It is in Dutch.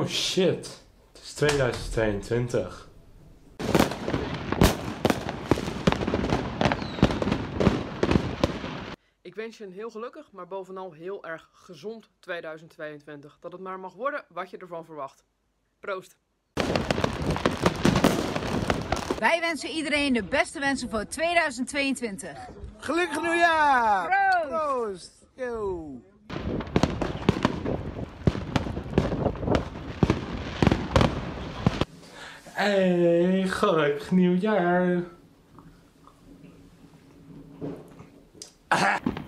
shit. Het is 2022. Ik wens je een heel gelukkig, maar bovenal heel erg gezond 2022. Dat het maar mag worden wat je ervan verwacht. Proost! Wij wensen iedereen de beste wensen voor 2022. Gelukkig nieuwjaar! Proost! Proost! Yo. Hey, gelukkig nieuwjaar.